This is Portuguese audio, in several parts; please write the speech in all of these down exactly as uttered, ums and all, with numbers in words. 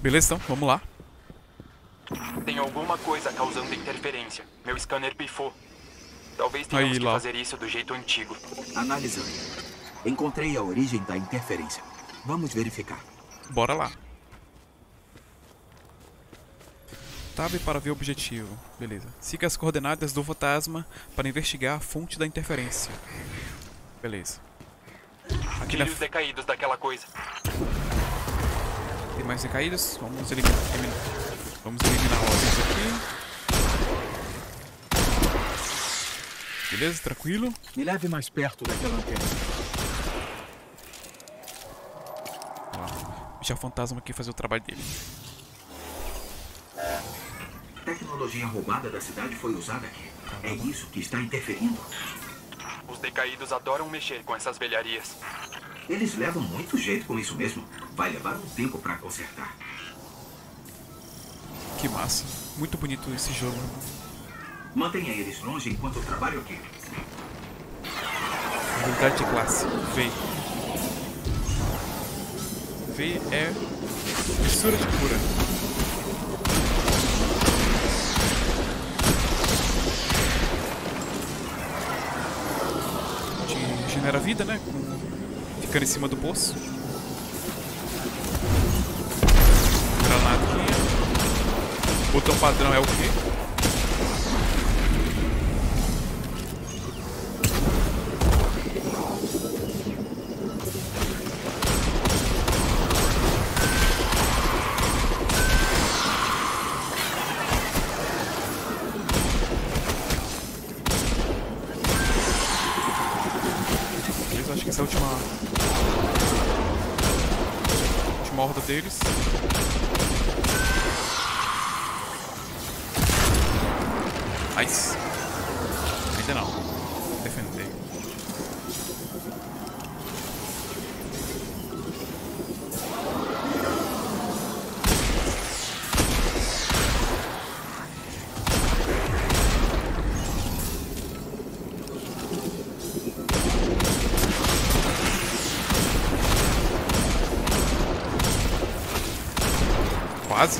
Beleza, então, vamos lá. Tem alguma coisa causando interferência. Meu scanner pifou. Talvez tenhamos Aí, que lá. fazer isso do jeito antigo. Analisando. Encontrei a origem da interferência. Vamos verificar. Bora lá. Tab para ver o objetivo. Beleza. Siga as coordenadas do fantasma para investigar a fonte da interferência. Beleza. Aqui Tire na... os decaídos daquela coisa. Tem mais decaídos? Vamos eliminar. eliminar. Vamos eliminar alguns aqui. Beleza, tranquilo. Me leve mais perto daquela antena. Ó, deixar o fantasma aqui fazer o trabalho dele. Tecnologia roubada da cidade foi usada aqui. É isso que está interferindo. Os decaídos adoram mexer com essas velharias. Eles levam muito jeito com isso mesmo. Vai levar um tempo para consertar. Que massa. Muito bonito esse jogo. Mantenha eles longe enquanto eu trabalho aqui. Habilidade de classe. V. V é mistura de cura. Te genera vida, né? Com... Ficando em cima do poço. Granada aqui. Botão padrão é o quê? Acho que essa é a última... última horda deles. Nice. Ainda não. Defender. Quase.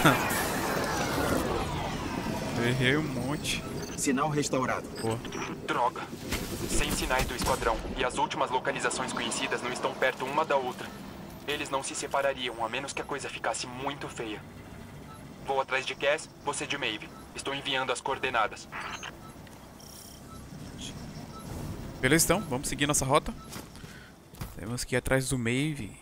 Errei um monte. Sinal restaurado. Boa. Droga. Sem sinais do esquadrão. E as últimas localizações conhecidas não estão perto uma da outra. Eles não se separariam, a menos que a coisa ficasse muito feia. Vou atrás de Cass, você de Maeve. Estou enviando as coordenadas. Beleza, então. Vamos seguir nossa rota. Temos que ir atrás do Maeve.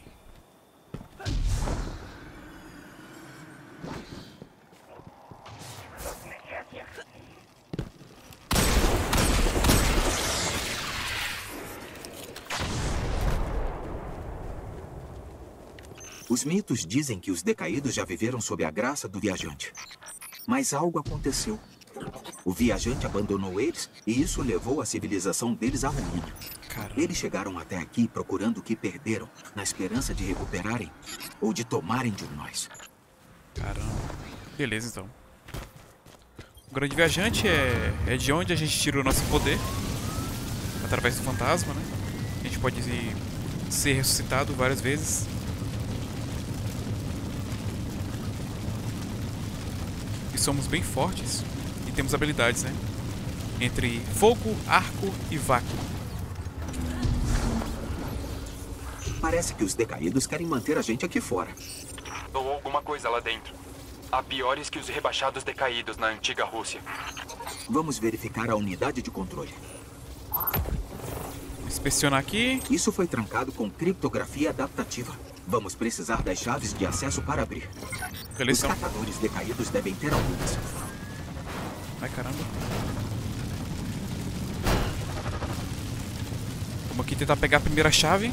Os mitos dizem que os decaídos já viveram sob a graça do viajante. Mas algo aconteceu. O viajante abandonou eles e isso levou a civilização deles a ruína. Caramba. Eles chegaram até aqui procurando o que perderam, na esperança de recuperarem ou de tomarem de nós. Caramba. Beleza, então. O grande viajante é, é de onde a gente tira o nosso poder. Através do fantasma, né? A gente pode ser ressuscitado várias vezes. E somos bem fortes. E temos habilidades, né? Entre fogo, arco e vácuo. Parece que os decaídos querem manter a gente aqui fora. Ou alguma coisa lá dentro. Há piores que os rebaixados decaídos na antiga Rússia. Vamos verificar a unidade de controle. Inspecionar aqui. Isso foi trancado com criptografia adaptativa. Vamos precisar das chaves de acesso para abrir. Beleza. Os catadores decaídos devem ter algumas. Ai, caramba. Vamos aqui tentar pegar a primeira chave.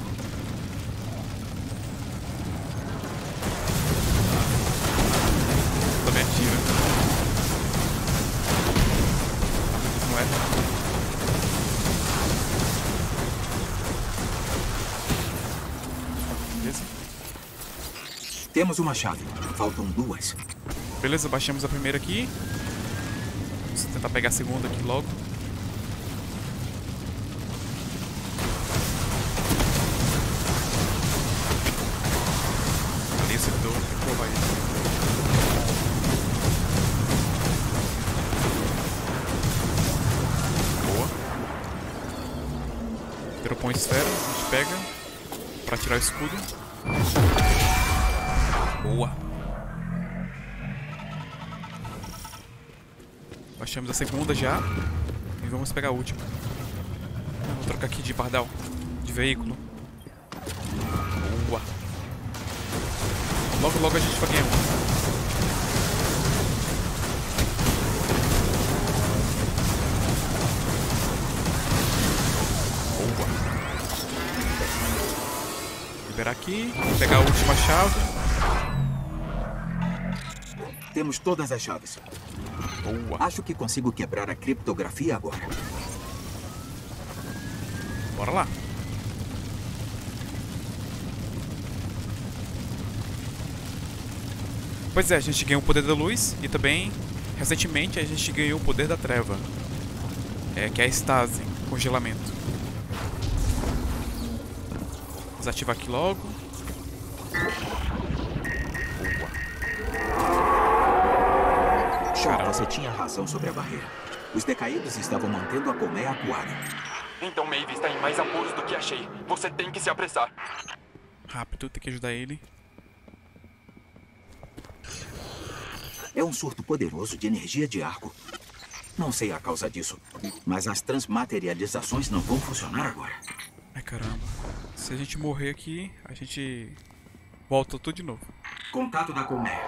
Também atira. Não é. Beleza. Temos uma chave. Faltam duas. Beleza, baixamos a primeira aqui. Vamos tentar pegar a segunda aqui logo. Ali acertou, tem que provar isso. com a esfera, a gente pega pra tirar o escudo. Boa. Baixamos a segunda já. E vamos pegar a última. Vou trocar aqui de pardal. De veículo. Boa. Logo, logo a gente vai ganhar um. Liberar aqui, pegar a última chave. Temos todas as chaves. Boa. Acho que consigo quebrar a criptografia agora. Bora lá. Pois é, a gente ganhou o poder da luz e também, recentemente, a gente ganhou o poder da treva. É, que é a estase, congelamento. Desativar aqui logo. Shaw, você tinha razão sobre a barreira. Os decaídos estavam mantendo a colmeia acuada. Então Maeve está em mais apuros do que achei. Você tem que se apressar. Rápido, tem que ajudar ele. É um surto poderoso de energia de arco. Não sei a causa disso, mas as transmaterializações não vão funcionar agora. Ai, caramba. Se a gente morrer aqui, a gente volta tudo de novo. Contato da colmeia.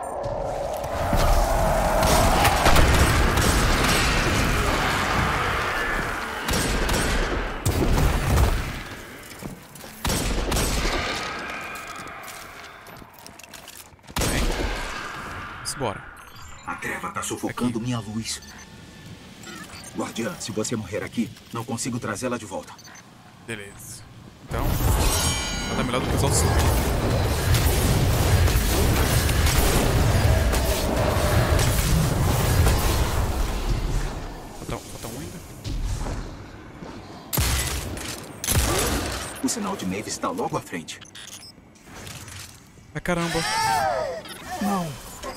Bem, vamos embora. A treva está sufocando Aqui. minha luz. Guardiã, se você morrer aqui, não consigo trazê-la de volta. Beleza. Então, nada melhor do que usar o super. Falta, falta um ainda. O sinal de Maeve está logo à frente. Ai, caramba. Não.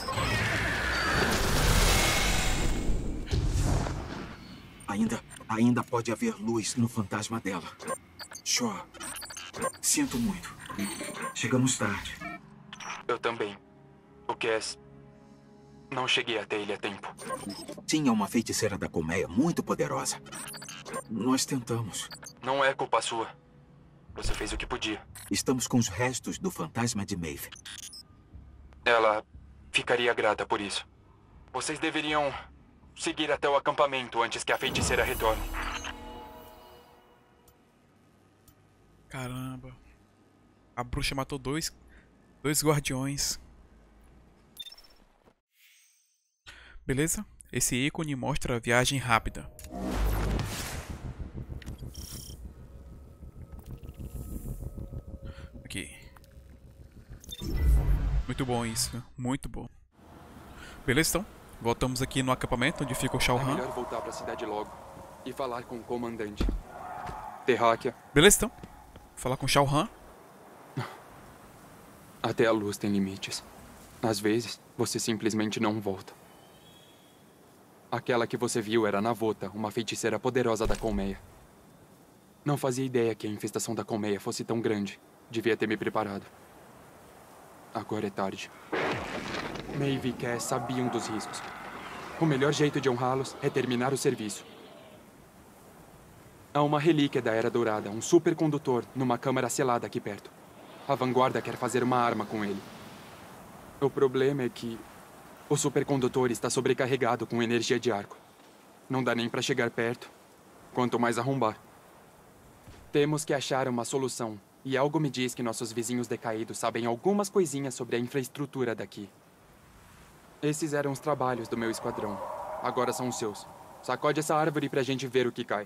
Ainda, ainda pode haver luz no fantasma dela. Shaw, sinto muito. Chegamos tarde. Eu também. O Cass... Não cheguei até ele a tempo. Tinha uma feiticeira da colmeia muito poderosa. Nós tentamos. Não é culpa sua. Você fez o que podia. Estamos com os restos do fantasma de Maeve. Ela ficaria grata por isso. Vocês deveriam seguir até o acampamento antes que a feiticeira retorne. Caramba. A bruxa matou dois, dois guardiões. Beleza? Esse ícone mostra a viagem rápida. Aqui. Muito bom isso. Muito bom. Beleza, então? Voltamos aqui no acampamento onde fica o Shao É Han. melhor voltar para a cidade logo e falar com o comandante. Terráquea, Beleza, então? Falar com o Shao Han. até a luz tem limites. Às vezes, você simplesmente não volta. Aquela que você viu era Navota, uma feiticeira poderosa da colmeia. Não fazia ideia que a infestação da colmeia fosse tão grande. Devia ter me preparado. Agora é tarde. Maeve e Cass sabiam dos riscos. O melhor jeito de honrá-los é terminar o serviço. Há uma relíquia da Era Dourada, um supercondutor, numa câmara selada aqui perto. A vanguarda quer fazer uma arma com ele. O problema é que o supercondutor está sobrecarregado com energia de arco. Não dá nem para chegar perto, quanto mais arrombar. Temos que achar uma solução, e algo me diz que nossos vizinhos decaídos sabem algumas coisinhas sobre a infraestrutura daqui. Esses eram os trabalhos do meu esquadrão. Agora são os seus. Sacode essa árvore pra gente ver o que cai.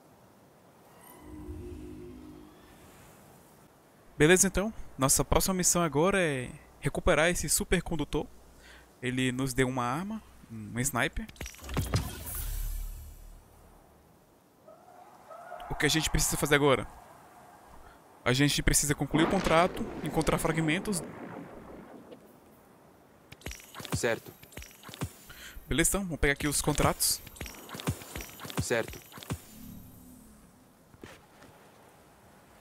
Beleza, então. Nossa próxima missão agora é recuperar esse supercondutor. Ele nos deu uma arma, um sniper. O que a gente precisa fazer agora? A gente precisa concluir o contrato, encontrar fragmentos. Certo, Beleza, então. Vamos pegar aqui os contratos. certo.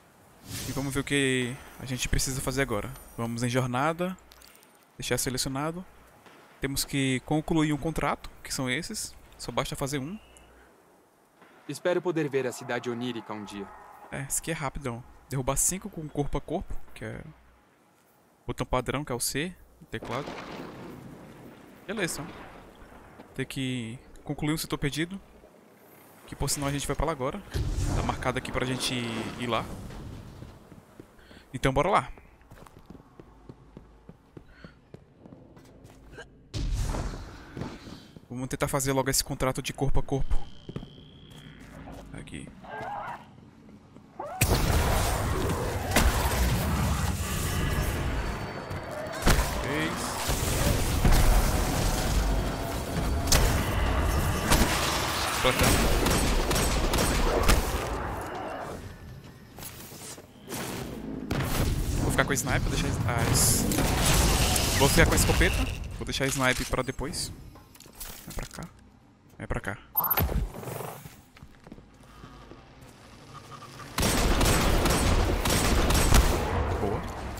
vamos ver o que a gente precisa fazer agora. Vamos em jornada. Deixar selecionado. Temos que concluir um contrato, que são esses. Só basta fazer um. Espero poder ver a cidade onírica um dia. É, esse aqui é rapidão. Derrubar cinco com corpo a corpo, que é o botão padrão, que é o C, o teclado. Beleza, então. Tem que concluir um setor perdido. Que por sinal a gente vai pra lá agora. Tá marcado aqui pra gente ir lá. Então bora lá. Vamos tentar fazer logo esse contrato de corpo a corpo. Aqui. Três. Platão. Vou ficar com a sniper, deixar as... Vou ficar com a escopeta. Vou deixar a sniper pra depois. Vai pra cá. Vai pra cá. Boa.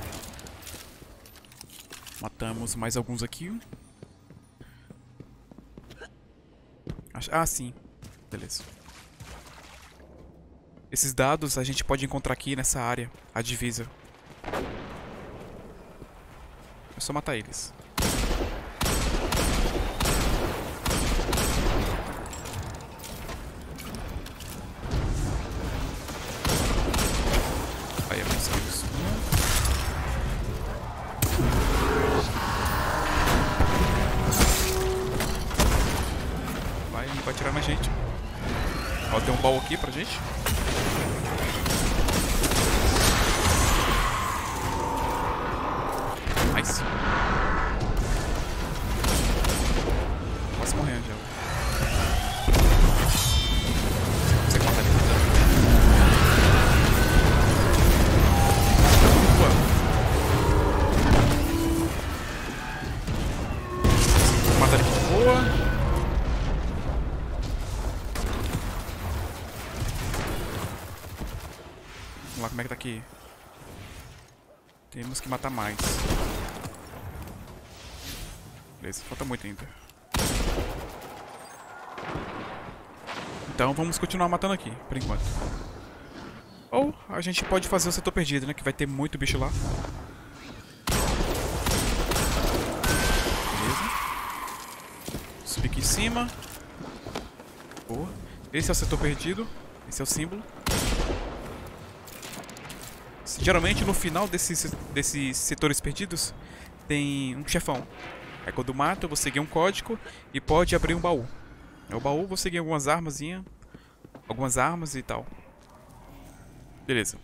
Matamos mais alguns aqui. Ah, sim. Beleza. Esses dados a gente pode encontrar aqui nessa área. A divisa. É só matar eles. Aí conseguimos um. Vai, vai tirar mais gente. Ó, tem um baú aqui pra gente. Nice. Quase morrendo já. Você matar ele. Boa. Matar ele. Boa. Vamos lá, como é que tá aqui? Temos que matar mais. Beleza, falta muito ainda. Então vamos continuar matando aqui, por enquanto. Ou a gente pode fazer o setor perdido, né? Que vai ter muito bicho lá. Beleza. Subir aqui em cima. Boa. Esse é o setor perdido. Esse é o símbolo. Geralmente no final desses, desses setores perdidos tem um chefão. Aí quando mata, você ganha um código e pode abrir um baú. No baú você ganha algumas armas, algumas armas e tal. Beleza.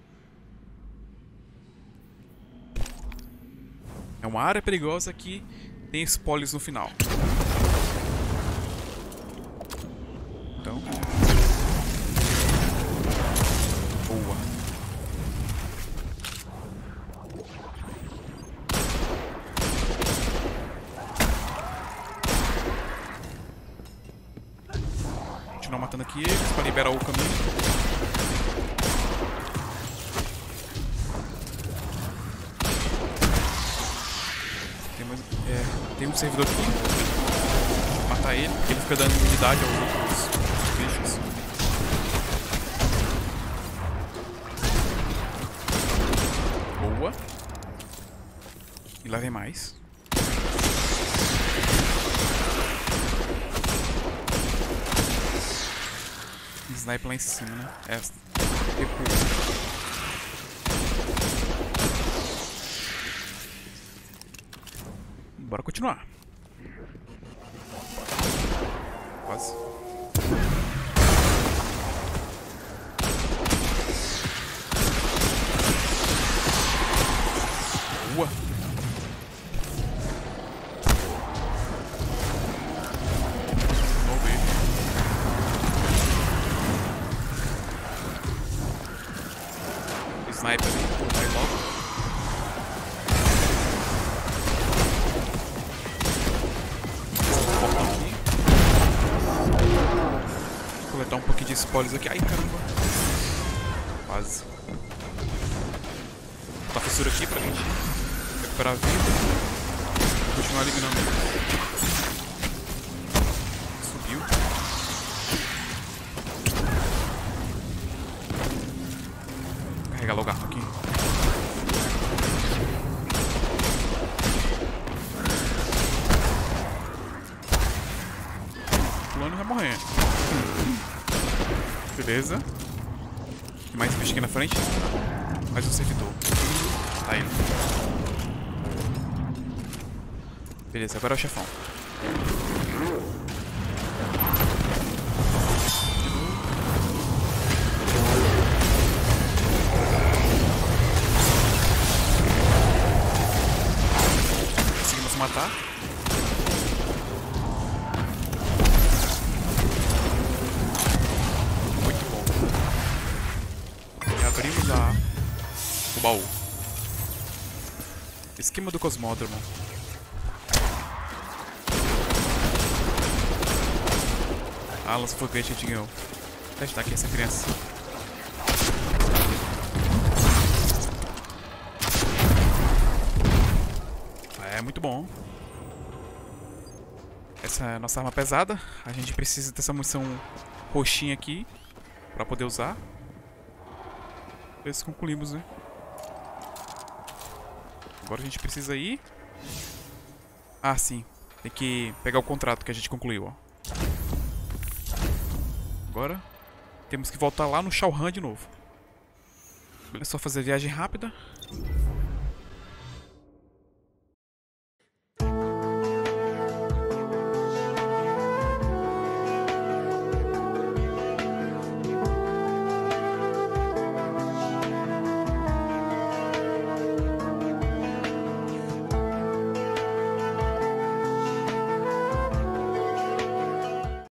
É uma área perigosa que tem spoilers no final. Então. Boa. Continuar matando aqui eles para liberar o caminho. Tem, mais, é, tem um servidor aqui. Vou matar ele, porque ele fica dando imunidade aos outros bichos. Boa. E lá vem mais. Sniper lá em cima, né? É. Recua. Bora continuar. Quase. Boa. Sniper, vai logo. Aqui. Vou coletar um pouquinho de spoilers aqui. Ai, caramba. Quase. fissura aqui pra gente recuperar a vida. Continuar eliminando. Subiu. Carregar logo a arma aqui. Pulando e vai morrer. Beleza. Tem mais bicho aqui na frente. Mais um servidor. Tá indo. Beleza, agora é o chefão. Conseguimos matar. Muito bom. E abrimos a... o baú. Esquema do cosmódromo. Ah, lança foguete que a gente ganhou. Vou testar aqui essa criança. É muito bom. Essa é a nossa arma pesada. A gente precisa dessa munição roxinha aqui pra poder usar. Ver se concluímos, né? Agora a gente precisa ir... Ah, sim. Tem que pegar o contrato que a gente concluiu, ó. Agora temos que voltar lá no Shao Han de novo. É só fazer a viagem rápida.